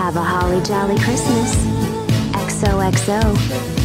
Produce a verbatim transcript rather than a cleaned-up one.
Have a holly jolly Christmas. X O X O.